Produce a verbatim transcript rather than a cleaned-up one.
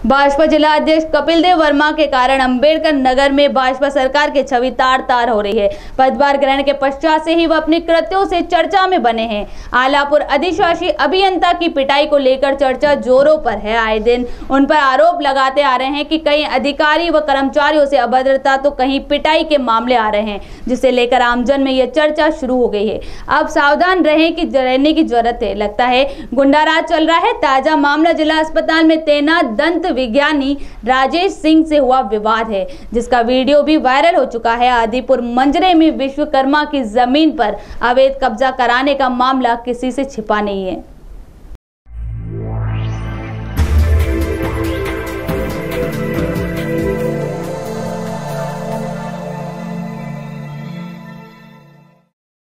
भाजपा जिला अध्यक्ष कपिल देव वर्मा के कारण अंबेडकर नगर में भाजपा सरकार की छवि तार तार हो रही है। पदभार ग्रहण के पश्चात से ही वह अपने कृत्यों से चर्चा में बने हैं। आलापुर अधिशासी अभियंता की पिटाई को लेकर चर्चा जोरों पर है। आए दिन उन पर आरोप लगाते आ रहे हैं कि कहीं अधिकारी व कर्मचारियों से अभद्रता तो कहीं पिटाई के मामले आ रहे हैं, जिसे लेकर आमजन में यह चर्चा शुरू हो गई है। अब सावधान रहें कि रहने की जरूरत है। लगता है गुंडाराज चल रहा है। ताजा मामला जिला अस्पताल में तैनात दंत विज्ञानी राजेश सिंह से हुआ विवाद है, जिसका वीडियो भी वायरल हो चुका है। आदिपुर मंजरे में विश्वकर्मा की जमीन पर अवैध कब्जा कराने का मामला किसी से छिपा नहीं है।